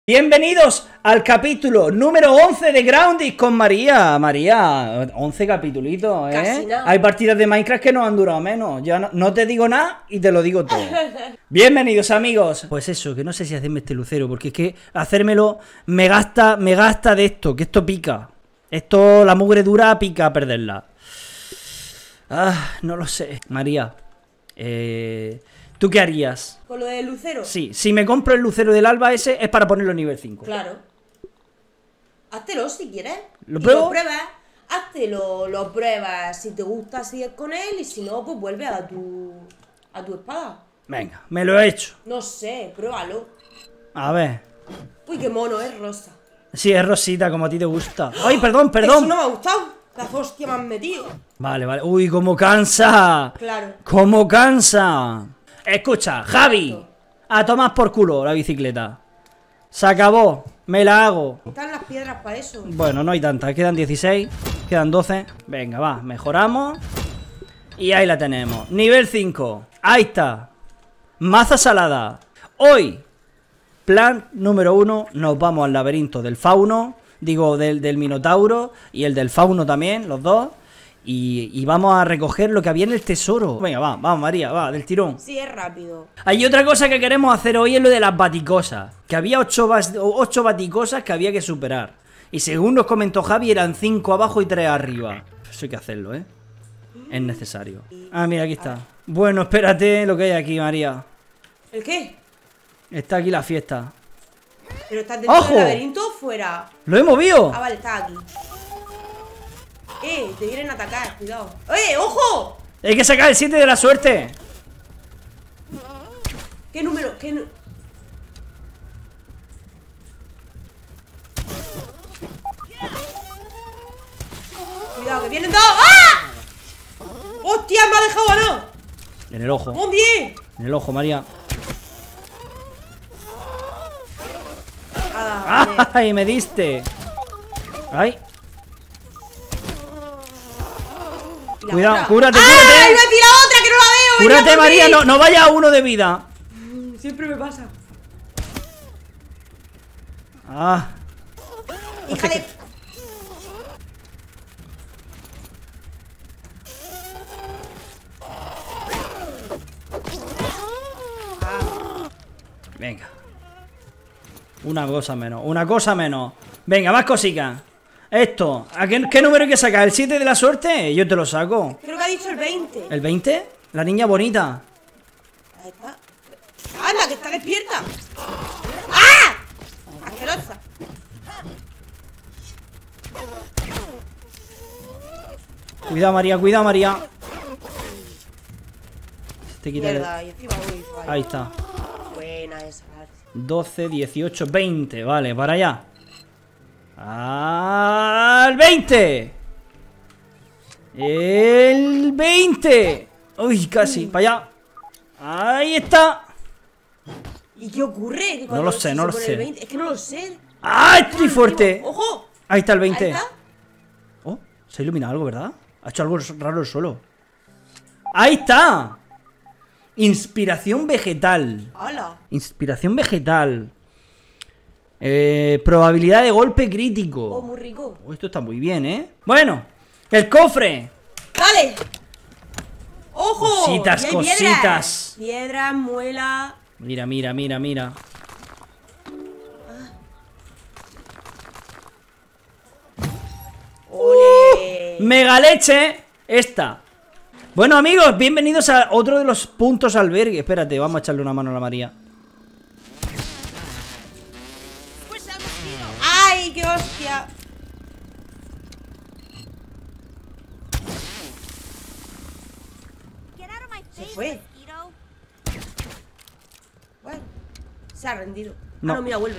Bienvenidos al capítulo número 11 de Grounded con María. María, 11 capítulos, ¿eh? Casi nada. Hay partidas de Minecraft que no han durado menos. Ya no te digo nada y te lo digo todo. Bienvenidos, amigos. Pues eso, que no sé si hacerme este lucero, porque es que hacérmelo me gasta de esto, que esto pica. Esto, la mugre dura, pica a perderla. Ah, no lo sé. María, ¿tú qué harías? ¿Con lo del lucero? Sí, si me compro el lucero del alba ese es para ponerlo nivel 5. Claro. Háztelo si quieres. ¿Lo Y pruebo? lo pruebas. Háztelo, lo pruebas. Si te gusta, sigues con él. Y si no, pues vuelve a tu espada. Venga, me lo he hecho. No sé, pruébalo. A ver. Uy, qué mono, es rosa. Sí, es rosita, como a ti te gusta. ¡Ay, perdón! Eso no me ha gustado. La hostia me han metido. Vale, vale. ¡Uy, cómo cansa! Claro. ¡Cómo cansa! Escucha, Javi. A tomar por culo la bicicleta. Se acabó. Me la hago. Están las piedras para eso. Bueno, no hay tantas. Quedan 16. Quedan 12. Venga, va. Mejoramos. Y ahí la tenemos. Nivel 5. Ahí está. Maza salada. Hoy, plan número 1. Nos vamos al laberinto del fauno. Digo, del minotauro. Y el del fauno también, los dos. Y vamos a recoger lo que había en el tesoro. Venga, vamos, María, va, del tirón. Sí, es rápido. Hay otra cosa que queremos hacer hoy, es lo de las baticosas. Que había 8 baticosas que había que superar. Y según nos comentó Javi, eran 5 abajo y 3 arriba. Eso hay que hacerlo, ¿eh? Es necesario. Ah, mira, aquí está. Bueno, espérate lo que hay aquí, María. ¿El qué? Está aquí la fiesta. ¿Pero estás dentro ¡Ojo! del laberinto o fuera? ¡Lo he movido! Ah, vale, está aquí. Te vienen a atacar, cuidado. ¡Ojo! Hay que sacar el 7 de la suerte. ¿Qué número? Cuidado, que vienen dos. ¡Ah! ¡Hostia, me ha dejado ganar! En el ojo. ¡Muy bien! En el ojo, María. Nada, ¡Ay, me diste! ¡Ay! Cuidado, cúrate, ¡Ah! cúrate. ¡Iba a decir la otra que no la veo! venía Cúrate, por María, mí. no vaya a 1 de vida. Siempre me pasa. Ah, Hija de... venga. Una cosa menos. Venga, más cositas. Esto, ¿a qué número hay que sacar? ¿El 7 de la suerte? Yo te lo saco. Creo que ha dicho el 20. ¿El 20? La niña bonita. Ahí está. ¡Anda, que está despierta! ¡Ah! ¡Asquerosa! Cuidado, María, cuidado, María. Te quita Mierda, y encima voy. Ahí está. Buena esa. 12, 18, 20. Vale, para allá. ¡Al 20! ¡El 20! ¡Uy, casi! ¡Para allá! ¡Ahí está! ¿Y qué ocurre? Que No cuando lo sé, se no lo pone sé. el 20 es que no lo sé. ¡Ah, estoy fuerte! ¡Ojo! Ahí está el 20. Ahí está. Oh, se ha iluminado algo, ¿verdad? Ha hecho algo raro el suelo. ¡Ahí está! Inspiración vegetal. ¡Hala! Inspiración vegetal. Probabilidad de golpe Oh, crítico. muy rico. Oh, esto está muy bien, ¿eh? Bueno, el cofre. ¡Dale! ¡Ojo! Cositas, Y hay cositas. Piedras, muela. Mira, mira, mira, mira. ¡Ole! Mega leche. Esta. Bueno, amigos, bienvenidos a otro de los puntos albergue. Espérate, vamos a echarle una mano a la María. ¡Ay, qué hostia! Se fue. Bueno, se ha rendido. No. Ah, no, mira, vuelve.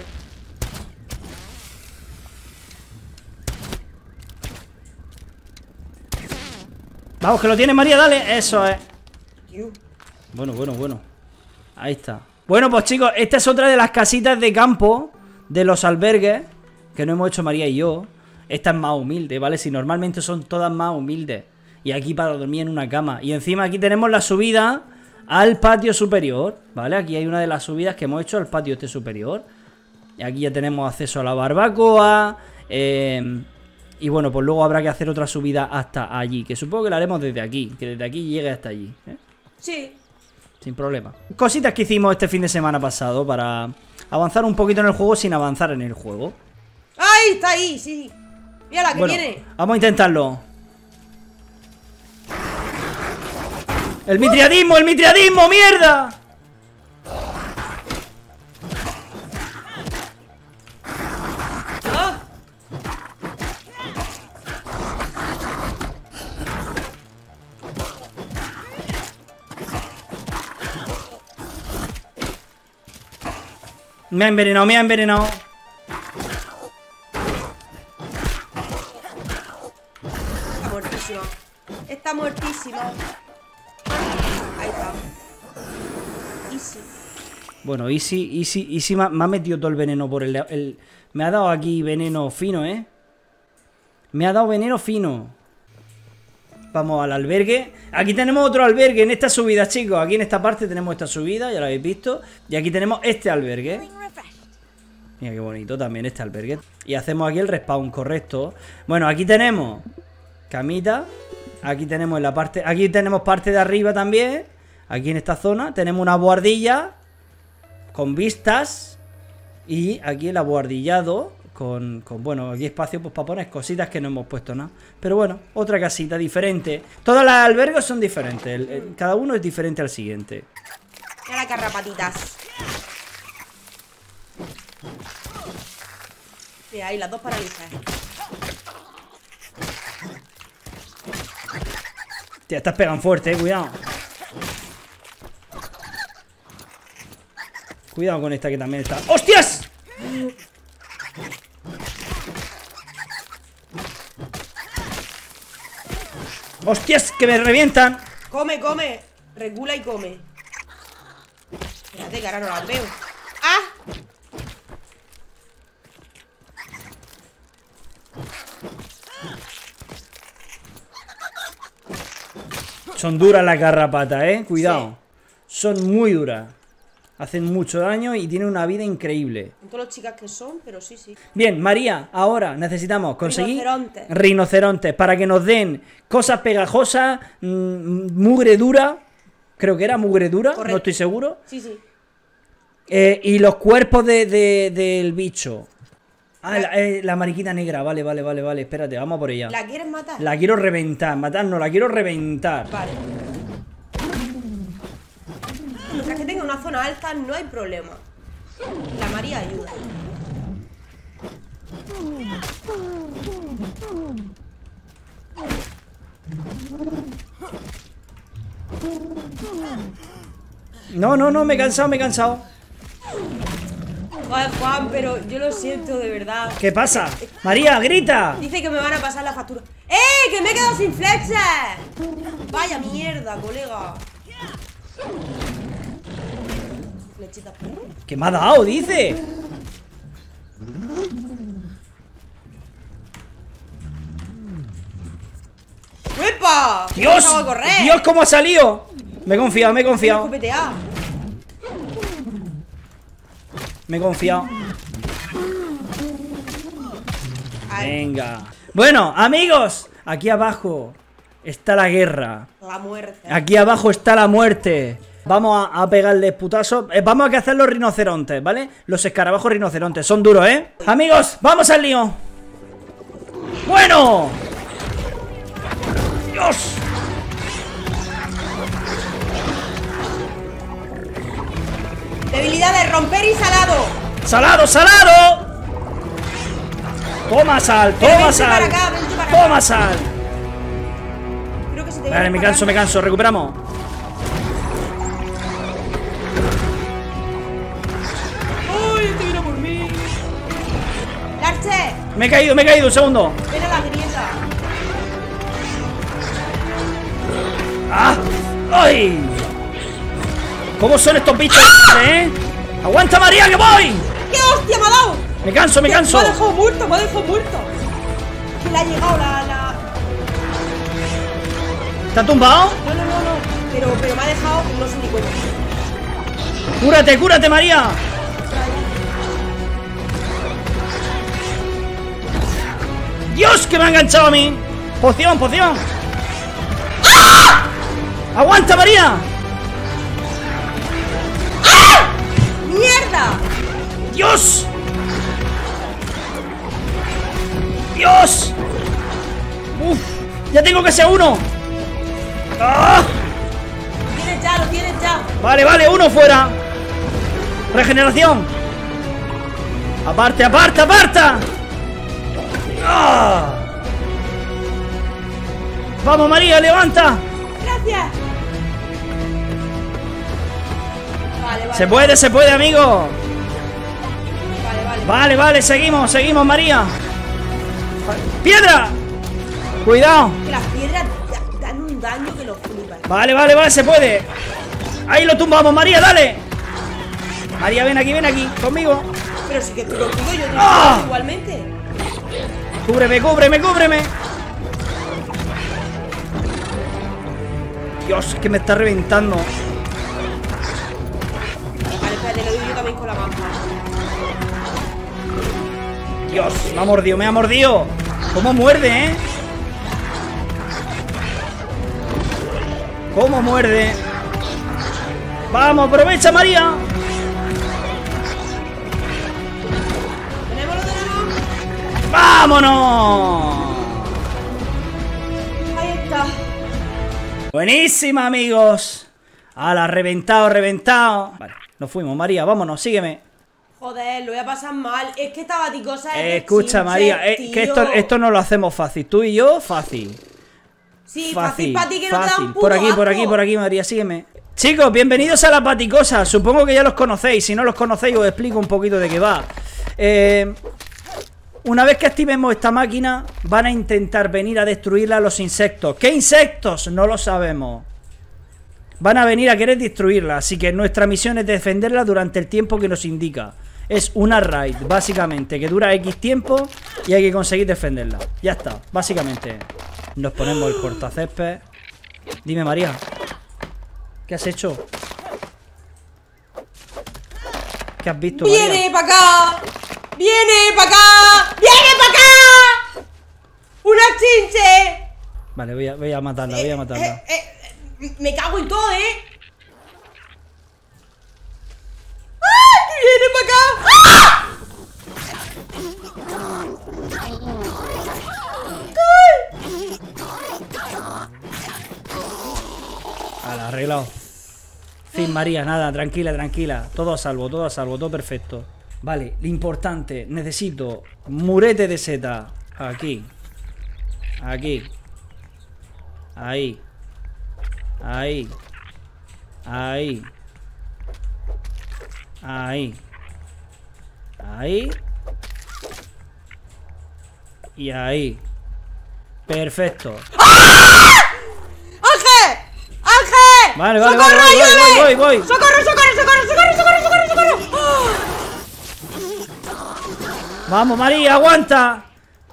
Vamos, que lo tiene María, dale. Eso es. Tío. Bueno. Ahí está. Bueno, pues chicos, esta es otra de las casitas de campo de los albergues que no hemos hecho María y yo. Esta es más humilde, ¿vale? Si normalmente son todas más humildes. Y aquí para dormir en una cama. Y encima aquí tenemos la subida al patio superior, ¿vale? Aquí hay una de las subidas que hemos hecho al patio este superior. Y aquí ya tenemos acceso a la barbacoa. Y bueno, pues luego habrá que hacer otra subida hasta allí, que supongo que la haremos desde aquí, que desde aquí llegue hasta allí, ¿eh? Sí. Sin problema. Cositas que hicimos este fin de semana pasado para avanzar un poquito en el juego sin avanzar en el juego. ¡Ay! Está ahí, sí. Mira la que Bueno, viene. vamos a intentarlo. ¡El mitriadismo! ¡El mitriadismo! ¡Mierda! ¡Ah! Me ha envenenado, me ha envenenado. Está muertísima. Está muertísima. Ahí está. Easy. Bueno, Easy me ha metido todo el veneno por el... Me ha dado aquí veneno fino, ¿eh? Me ha dado veneno fino. Vamos al albergue. Aquí tenemos otro albergue en esta subida, chicos. Aquí en esta parte tenemos esta subida, ya lo habéis visto. Y aquí tenemos este albergue. Mira qué bonito también este albergue. Y hacemos aquí el respawn correcto. Bueno, aquí tenemos camita. Aquí tenemos en la parte... Aquí tenemos parte de arriba también. Aquí en esta zona tenemos una buhardilla con vistas. Y aquí el abuhardillado con bueno, aquí espacio pues para poner cositas que no hemos puesto nada. Pero bueno, otra casita diferente. Todos los albergues son diferentes. Cada uno es diferente al siguiente. Mira las garrapatitas. Mira, ahí las dos paralizas. Tía, estas pegan fuerte, cuidado. Cuidado con esta que también está... ¡Hostias! ¡Hostias! ¡Que me revientan! Come, come. Regula y come. Espérate, que ahora no las veo. ¡Ah! Son duras las garrapatas, cuidado. Sí. Son muy duras. Hacen mucho daño y tienen una vida increíble. Con todas las chicas que son, pero sí, sí. Bien, María, ahora necesitamos conseguir rinocerontes para que nos den cosas pegajosas, mugre dura. Creo que era mugre dura, correcto. No estoy seguro. Sí, sí. Y los cuerpos del bicho. Ah, la mariquita negra, vale, espérate, vamos a por ella. ¿La quieres matar? La quiero reventar, matar no, la quiero reventar. Vale. Mientras que tenga una zona alta no hay problema. La María ayuda. No, me he cansado. Joder, Juan, pero yo lo siento de verdad. ¿Qué pasa? María, grita. Dice que me van a pasar la factura. ¡Que me he quedado sin flechas! Vaya mierda, colega. Flechita. ¿Qué me ha dado? Dice. ¡Uepa! ¡Dios! ¡Dios, cómo ha salido! Me he confiado. Me he confiado. Venga. Bueno, amigos, aquí abajo está la guerra. La muerte. Aquí abajo está la muerte. Vamos a pegarles putazos. Vamos a cazar los rinocerontes, ¿vale? Los escarabajos rinocerontes. Son duros, ¿eh? Amigos, vamos al lío. ¡Bueno! ¡Dios! Debilidad de romper y salado. ¡Salado! Toma sal. Toma sal. Creo que se te Vale, me canso. Recuperamos. ¡Uy, este viene por mí! ¡Larche! Me he caído, un segundo. Ven a la grieta. ¡Ah! ¡Ay! ¿Cómo son estos bichos, ¡Aguanta, María, que voy! ¡Qué hostia me ha dado! Me canso. Me ha dejado muerto. Que le ha llegado la... ¿Te ha tumbado? No. Pero me ha dejado, no sé ni cuenta. ¡Cúrate, María! que me ha enganchado a mí! ¡Poción, poción! ¡Ah! ¡Aguanta, María! ¡Ah! ¡Mierda! ¡Dios! ¡Dios! ¡Uf! ¡Ya tengo que ser uno! ¡Ah! Lo tienes ya. Vale, vale, uno fuera. Regeneración. Aparte, aparte, aparta. ¡Ah! Vamos, María, levanta. Gracias. Vale. Se puede, amigo. Vale. Vale, seguimos, María. ¡Piedra! Cuidado. Que las piedras dan un daño que los flipas. Vale, se puede. Ahí lo tumbamos, María, dale. María, ven aquí, conmigo. Pero sí que estoy contigo, yo te ¡Ah! igualmente. Cúbreme. Dios, que me está reventando. Vale, espérate, lo doy yo también con la mano. Dios, me ha mordido. ¿Cómo muerde, eh? ¿Cómo muerde? ¡Vamos, aprovecha, María! Lo tenemos. ¡Vámonos! Ahí está. Buenísima, amigos. ¡Hala, reventado! Vale, nos fuimos, María, vámonos, sígueme. Joder, lo voy a pasar mal. Es que esta baticosa es de Escucha, chinches, María, que tío. esto no lo hacemos fácil. Tú y yo, fácil. Sí, fácil para ti que no te da un puto Por aquí, María, sígueme. Chicos, bienvenidos a la Paticosa. Supongo que ya los conocéis. Si no los conocéis, os explico un poquito de qué va. Una vez que activemos esta máquina, van a intentar venir a destruirla los insectos. ¿Qué insectos? No lo sabemos. Van a venir a querer destruirla. Así que nuestra misión es defenderla durante el tiempo que nos indica. Es una raid, básicamente, que dura X tiempo y hay que conseguir defenderla. Ya está, básicamente. Nos ponemos el cortacésped. Dime, María, ¿qué has hecho? ¿Qué has visto, María? ¡Viene para acá! ¡Viene para acá! ¡Una chinche! Vale, voy a matarla, Me cago en todo, ¡Ah! ¡Que viene para acá! ¡Ah! Vale, arreglado. Fin, María, nada, tranquila. Todo a salvo, todo perfecto. Vale, lo importante, necesito murete de seta. Aquí. Ahí. Y ahí. Perfecto. ¡Ángel! Vale, ¡Socorro, ayúdame! voy. ¡Socorro! Vamos, María, aguanta.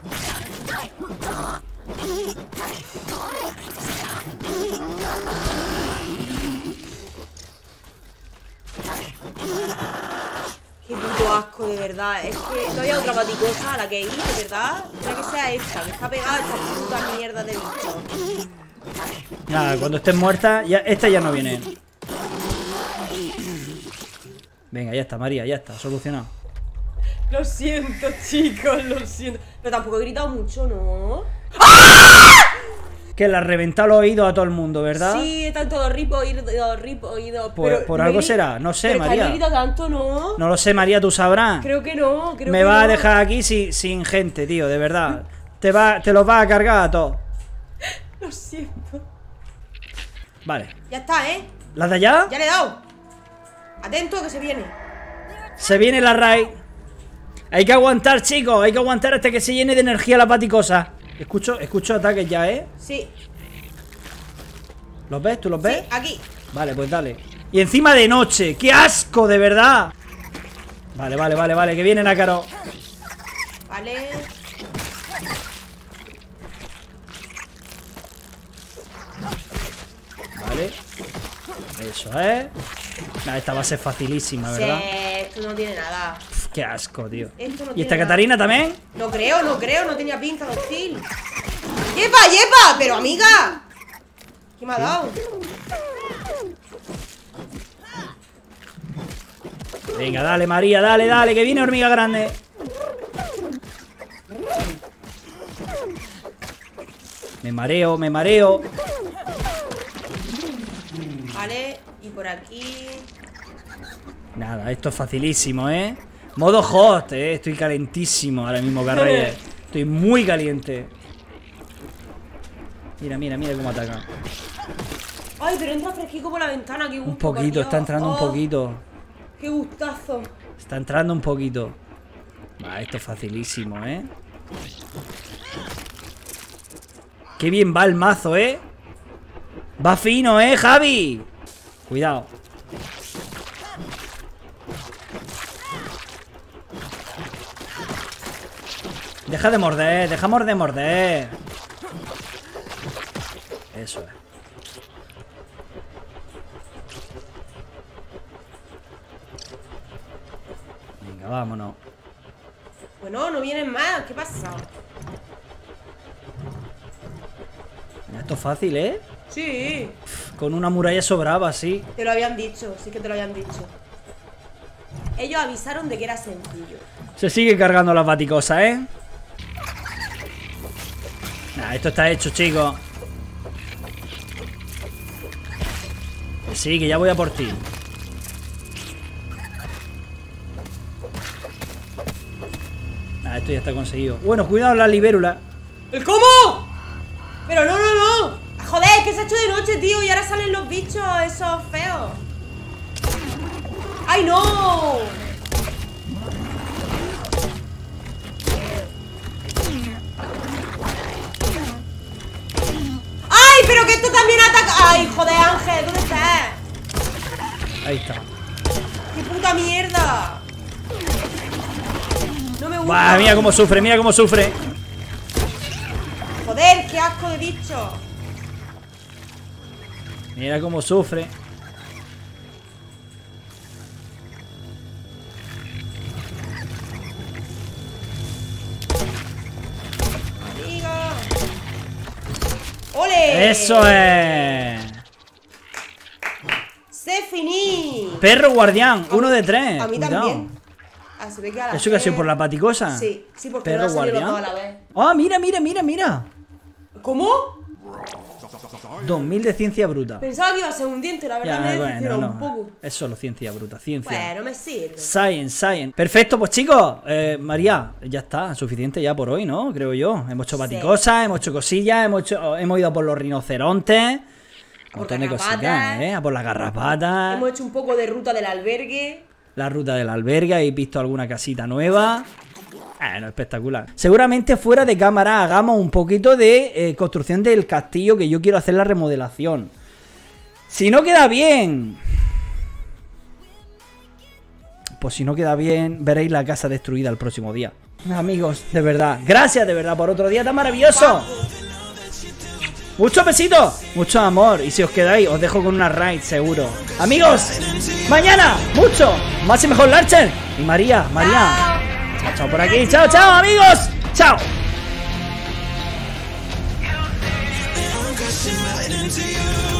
Qué puto asco, de verdad. Es que no había otra baticosa a la que ir, de verdad. Tiene que sea esta, que está pegada a esta puta mierda de bicho. Nada, cuando estés muerta, esta ya no viene. Venga, ya está, María, ya está, solucionado. Lo siento, chicos, lo siento. Pero tampoco he gritado mucho, ¿no? Que la ha reventado los oídos a todo el mundo, ¿verdad? Sí, está todo rip oído. Por algo será, no sé, pero María. Que gritado tanto, ¿no? No lo sé, María, tú sabrás. Creo que no, Me vas a dejar aquí sin gente, tío, de verdad. Te los vas a cargar a todos. Lo siento. Vale. Ya está, ¿eh? ¿Las de allá? Ya le he dado. Atento que se viene. Se viene la raid. Hay que aguantar, chicos. Hay que aguantar hasta que se llene de energía la paticosa. Escucho ataques ya, ¿eh? Sí. ¿Los ves? ¿Tú los ves? Sí, aquí. Vale, pues dale. Y encima de noche. ¡Qué asco, de verdad! Vale. Que vienen a caro. Vale. Vale. Eso es. Esta va a ser facilísima, ¿verdad? Sí, esto no tiene nada. Qué asco, tío. Esto no ¿Y esta tiene Catarina también? No creo, no tenía pinta de hostil. ¡Yepa, yepa! Pero amiga, ¿qué me ha dado? Venga, dale, María, dale, dale, que viene hormiga grande. Me mareo, me mareo. Vale, y por aquí. Nada, esto es facilísimo, ¿eh? Modo hot, ¿eh? Estoy calentísimo ahora mismo, Carreyes. Estoy muy caliente. Mira, mira, mira cómo ataca. Ay, pero entra fresquito por la ventana, qué gusto. Un poquito, cariño. está entrando un poquito. Qué gustazo. Está entrando un poquito. Va, esto es facilísimo, ¿eh? Qué bien va el mazo, ¿eh? Va fino, ¿eh, Javi? Cuidado. Deja de morder, dejamos de morder. Eso es. Venga, vámonos. Bueno, no vienen más, ¿qué pasa? Esto es fácil, ¿eh? Sí, Con una muralla sobraba, sí. te lo habían dicho, sí que te lo habían dicho. Ellos avisaron de que era sencillo. Se sigue cargando las baticosas, ¿eh? Nah, esto está hecho, chicos. Que sí, que ya voy a por ti. Nah, esto ya está conseguido. Bueno, cuidado la libélula. ¿El cómo? Pero no, no, no. Joder, que se ha hecho de noche, tío. Y ahora salen los bichos esos feos. ¡Ay, no! ¡Ay, pero que esto también ataca! ¡Ay, joder, Ángel! ¿Dónde estás? Ahí está. ¡Qué puta mierda! No me gusta. Bah, mira cómo sufre, mira cómo sufre. Joder, qué asco de bicho. Mira cómo sufre. Amiga. ¡Ole! ¡Eso es! ¡Se finí! Perro guardián, 1 de 3. A mí Cuidado. también. Ah, se ve que a la ¿Eso que ha sido por la paticosa? Sí, sí, porque Perro no han salido los guardián. dos a la vez. ¡Ah, mira, mira, mira, mira! ¿Cómo? 2000 de ciencia bruta. Pensaba que iba a ser un diente, la verdad Ya, me bueno, decepcionó no. un poco. Es solo ciencia bruta, ciencia. Bueno, me sirve. Science, science. Perfecto, pues chicos, María, ya está, suficiente ya por hoy, ¿no? Creo yo. Hemos hecho baticosas, hemos hecho cosillas, hemos ido a por los rinocerontes. Un montón de garrapatas. cositas, ¿eh? A por las garrapatas. Hemos hecho un poco de ruta del albergue. La ruta del albergue, habéis visto alguna casita nueva. No, espectacular. Seguramente fuera de cámara hagamos un poquito de construcción del castillo, que yo quiero hacer la remodelación. Si no queda bien, pues si no queda bien, veréis la casa destruida el próximo día. Amigos, de verdad, gracias de verdad por otro día tan maravilloso. Muchos besitos, mucho amor. Y si os quedáis, os dejo con una raid seguro. Amigos, mañana, mucho más y mejor Larcher. Y María. Chao, chao por aquí. Chao, chao, amigos. Chao. I'm crashing right into you.